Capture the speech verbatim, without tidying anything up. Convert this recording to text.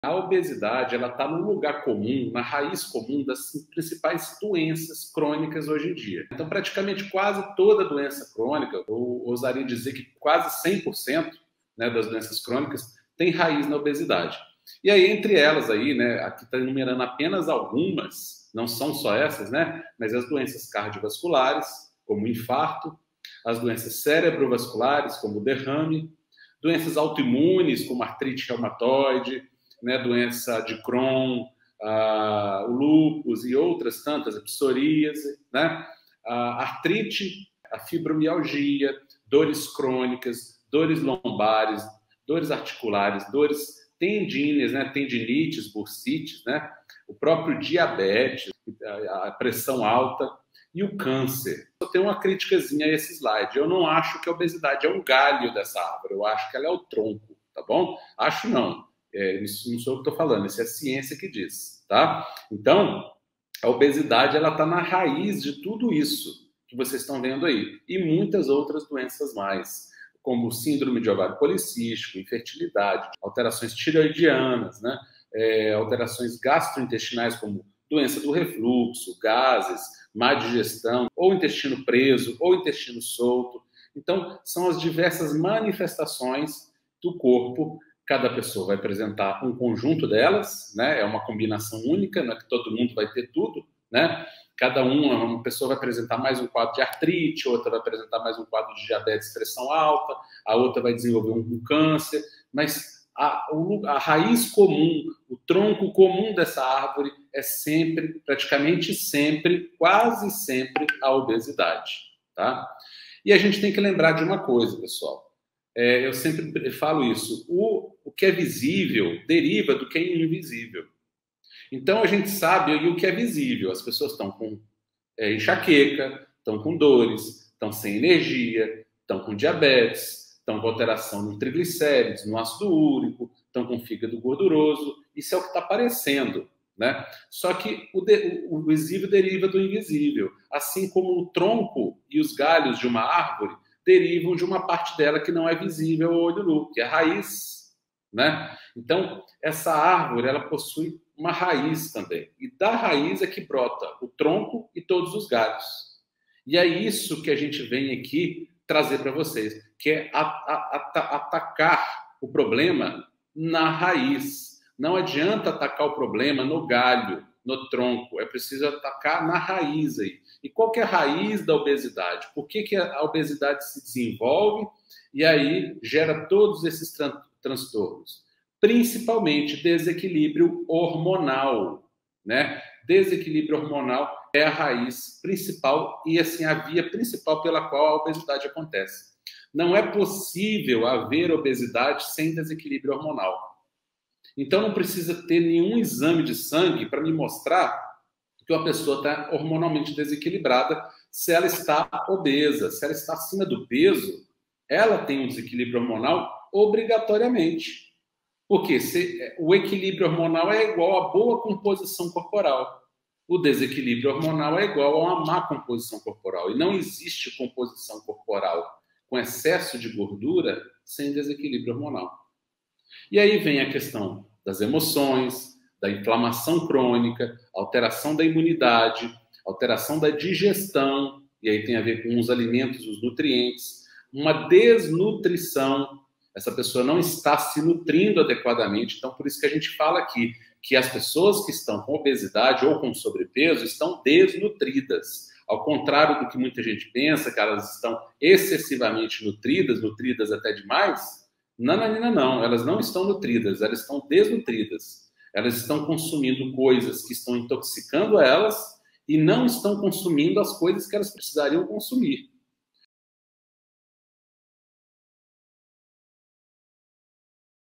A obesidade, ela está no lugar comum, na raiz comum das principais doenças crônicas hoje em dia. Então, praticamente quase toda doença crônica, eu ousaria dizer que quase cem por cento, né, das doenças crônicas tem raiz na obesidade. E aí, entre elas, aí, né, aqui está enumerando apenas algumas, não são só essas, né, mas as doenças cardiovasculares, como o infarto, as doenças cerebrovasculares, como o derrame, doenças autoimunes, como artrite reumatoide, né, doença de Crohn, uh, o lúpus e outras tantas, a psoríase, né, a artrite, a fibromialgia, dores crônicas, dores lombares, dores articulares, dores tendíneas, né, tendinites, bursites, né, o próprio diabetes, a pressão alta e o câncer. Eu tenho uma criticazinha a esse slide. Eu não acho que a obesidade é um galho dessa árvore, eu acho que ela é o tronco, tá bom? Acho não. É, isso não sou eu que estou falando, isso é a ciência que diz, tá? Então, a obesidade, ela está na raiz de tudo isso que vocês estão vendo aí, e muitas outras doenças mais, como síndrome de ovário policístico, infertilidade, alterações tireoidianas, né? É, alterações gastrointestinais, como doença do refluxo, gases, má digestão, ou intestino preso, ou intestino solto. Então, são as diversas manifestações do corpo. Cada pessoa vai apresentar um conjunto delas, né? É uma combinação única, não é que todo mundo vai ter tudo, né? Cada uma, uma pessoa vai apresentar mais um quadro de artrite, outra vai apresentar mais um quadro de diabetes, pressão alta, a outra vai desenvolver um, um câncer, mas a, a raiz comum, o tronco comum dessa árvore é sempre, praticamente sempre, quase sempre a obesidade, tá? E a gente tem que lembrar de uma coisa, pessoal. É, eu sempre falo isso, o, o que é visível deriva do que é invisível. Então, a gente sabe o que é visível. As pessoas estão com é, enxaqueca, estão com dores, estão sem energia, estão com diabetes, estão com alteração no triglicérides, no ácido úrico, estão com fígado gorduroso. Isso é o que está aparecendo, né? Só que o, de, o visível deriva do invisível. Assim como o tronco e os galhos de uma árvore derivam de uma parte dela que não é visível ao olho nu, que é a raiz, né? Então, essa árvore, ela possui uma raiz também. E da raiz é que brota o tronco e todos os galhos. E é isso que a gente vem aqui trazer para vocês, que é a, a, a, atacar o problema na raiz. Não adianta atacar o problema no galho, no tronco, é preciso atacar na raiz aí. E qual que é a raiz da obesidade? Por que, que a obesidade se desenvolve e aí gera todos esses tran transtornos? Principalmente desequilíbrio hormonal, né? Desequilíbrio hormonal é a raiz principal e assim a via principal pela qual a obesidade acontece. Não é possível haver obesidade sem desequilíbrio hormonal. Então não precisa ter nenhum exame de sangue para me mostrar que uma pessoa está hormonalmente desequilibrada se ela está obesa, se ela está acima do peso, ela tem um desequilíbrio hormonal obrigatoriamente. Porque se, o equilíbrio hormonal é igual a boa composição corporal. O desequilíbrio hormonal é igual a uma má composição corporal. E não existe composição corporal com excesso de gordura sem desequilíbrio hormonal. E aí vem a questão das emoções, da inflamação crônica, alteração da imunidade, alteração da digestão, e aí tem a ver com os alimentos, os nutrientes, uma desnutrição. Essa pessoa não está se nutrindo adequadamente, então por isso que a gente fala aqui que as pessoas que estão com obesidade ou com sobrepeso estão desnutridas. Ao contrário do que muita gente pensa, que elas estão excessivamente nutridas, nutridas até demais, não, não, não, não, elas não estão nutridas, elas estão desnutridas. Elas estão consumindo coisas que estão intoxicando elas e não estão consumindo as coisas que elas precisariam consumir.